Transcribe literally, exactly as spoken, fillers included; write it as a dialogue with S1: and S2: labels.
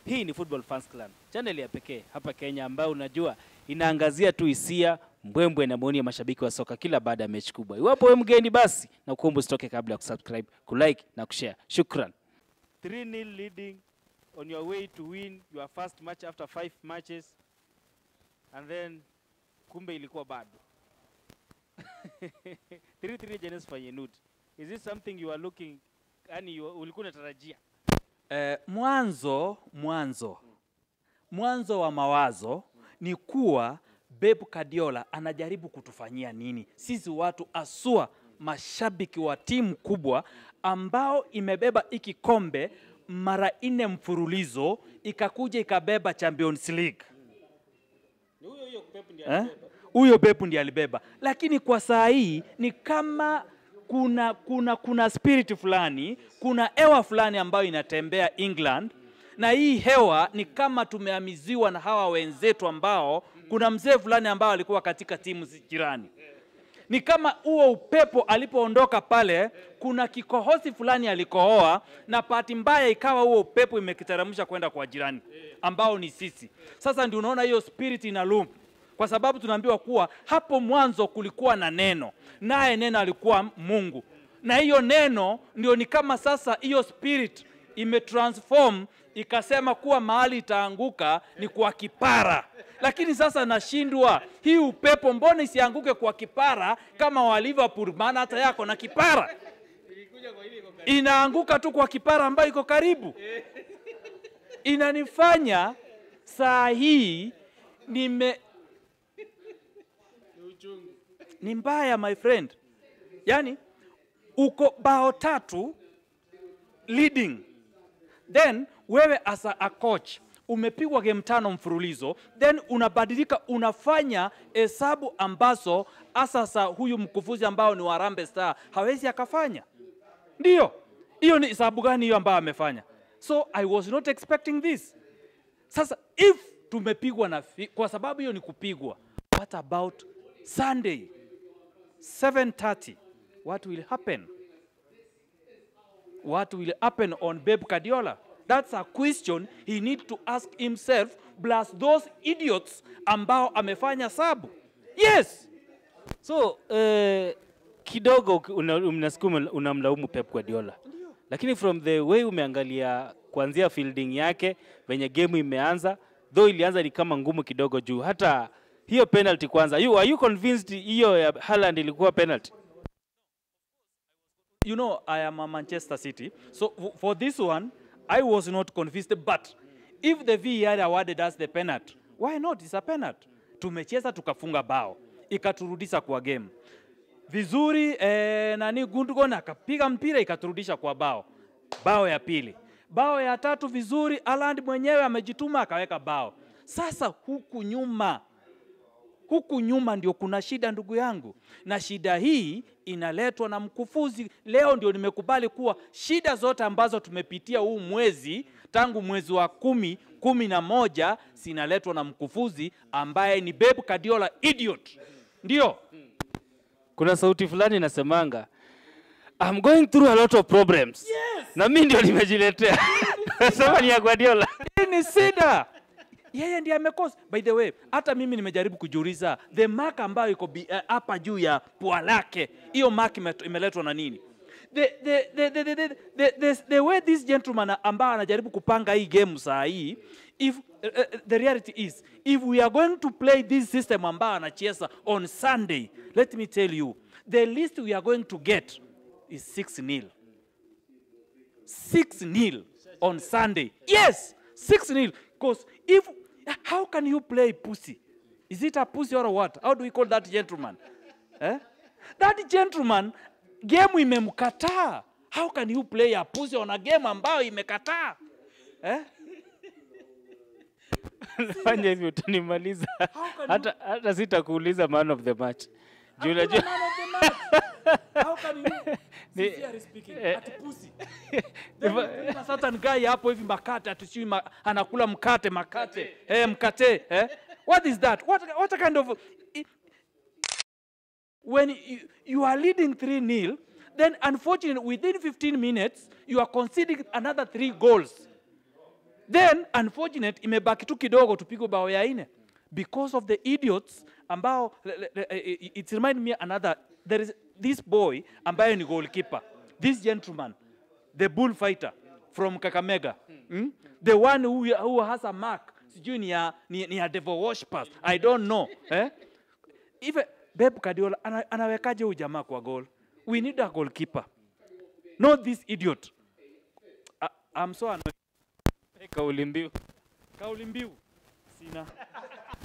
S1: Hii ni Football Fans Clan, channel ya pekee hapa Kenya ambayo unajua inaangazia tu hisia, mbwembwe na maoni ya mashabiki wa soka kila baada ya mechi kubwa. Iwapo wewe mgeni basi na kuomba usitoke kabla ya kusubscribe, kulike na kushare. Shukran. three nil leading on your way to win your first match after five matches, and then kumbe ilikuwa bado. three three Genes Feyenoord. Is this something you are looking, yani ulikuwa unatarajia?
S2: Eh, mwanzo mwanzo mwanzo wa mawazo ni kuwa Pep Guardiola anajaribu kutufanyia nini sisi watu asua mashabiki wa timu kubwa ambao imebeba iki kombe mara nne mfululizo, ikakuja ikabeba Champions League.
S1: Huyo huyo Pep ndiye
S2: eh?
S1: alibeba.
S2: Huyo Pep ndiye alibeba. Lakini kwa saa hii ni kama kuna kuna kuna spirit fulani, kuna hewa fulani ambayo inatembea England, na hii hewa ni kama tumeamiziwa na hawa wenzetu ambao kuna mzee fulani ambao alikuwa katika timu jirani. Ni kama huo upepo alipoondoka pale, kuna kikohozi fulani alikohoa, na bahati mbaya ikawa huo upepo imekiteremsha kwenda kwa jirani ambao ni sisi. Sasa ndio unaona hiyo spirit ina loop, kwa sababu tunaambiwa kuwa hapo mwanzo kulikuwa na neno, naye neno alikuwa Mungu, na hiyo neno ndio ni kama sasa hiyo spirit imetransform ikasema kuwa mahali itaanguka ni kwa kipara. Lakini sasa nashindwa, hii upepo mbona isianguke kwa kipara kama wa Liverpool, maana hata yako na kipara inaanguka tu kwa kipara ambayo iko karibu. Inanifanya saa hii nime ni mbaya my friend. Yani uko bao tatu leading, then wewe as a coach umepigwa game tano mfululizo, then unabadilika unafanya hesabu ambazo asasa huyu mkufuzi ambao ni Harambee Star hawezi akafanya. Ndio hiyo ni hesabu gani hiyo ambayo amefanya? So I was not expecting this. Sasa if tumepigwa na kwa sababu hiyo ni kupigwa, what about Sunday seven thirty? What will happen? What will happen on Pep Guardiola? That's a question he need to ask himself, plus those idiots ambao amefanya sabu. Yes.
S1: So uh, kidogo unasikia unamlaumu Pep Guardiola, lakini from the way umeangalia kuanzia fielding yake venye game imeanza, though ilianza ni kama ngumu kidogo juu hata hiyo penalty kwanza, you are you convinced hiyo ya Haaland ilikuwa penalty?
S2: You know, I am a Manchester City, so for this one I was not convinced, but if the V A R awarded us the penalty, why not? It's a penalty. Tumecheza tukafunga bao, ikaturudisha kwa game vizuri. Eh, nani Gundogan akapiga mpira ikaturudisha kwa bao, bao ya pili, bao ya tatu vizuri, Haaland mwenyewe amejituma akaweka bao. Sasa huku nyuma huku nyuma ndio kuna shida ndugu yangu, na shida hii inaletwa na mkufuzi. Leo ndio nimekubali kuwa shida zote ambazo tumepitia huu mwezi tangu mwezi wa kumi, kumi na moja zinaletwa na mkufuzi ambaye ni Pep Guardiola idiot. Ndio.
S1: Kuna sauti fulani inasemanga I'm going through a lot of problems.
S2: Yes.
S1: Na mimi ndio nimejiletea. Nasema ni ya Guardiola.
S2: Hii ni shida. Yeye ndiye amekosa. By the way, hata mimi nimejaribu kujiuliza the mark ambayo iko hapa uh, juu ya pua lake, hiyo mark imeletwa na nini? The the the the the, the, the, the, the way this gentleman ambaye anajaribu kupanga hii game saa hii, if uh, uh, the reality is if we are going to play this system ambayo anacheza on Sunday, let me tell you, the least we are going to get is six nil. six nil on Sunday. Yes, six nil. Because if, how can you play pussy? Is it a pussy or what? How do we call that gentleman? Eh? That gentleman, game imemkataa. How can you play a pussy on a game ambayo imekataa? Eh?
S1: Fanya hivyo utanimaliza. Hata hata sitakuuliza man of the match. Juu unajua
S2: man of the match. How can you? Sincerely speaking, at pussy. Kuna certain guy hapo hivi makate atushui ma, anakula mkate makate. Eh mkate, eh? What is that? What what kind of it, when you, you are leading three nil, then unfortunately within fifteen minutes you are conceding another three goals. Then unfortunate imebaki tu kidogo tupigwe bao ya nne because of the idiots ambao it remind me another there is this boy ambaye ni goalkeeper, this gentleman, the bullfighter from Kakamega, mm? the one who, who has a mark sijui ni ya ni, ni ya devil worshippers, I don't know eh? If Pep Guardiola ana, anawekaje huyu jamaa kwa goal? We need a goalkeeper, not this idiot. I, I'm so annoyed.
S1: Kauli mbiu.
S2: Kauli mbiu sina.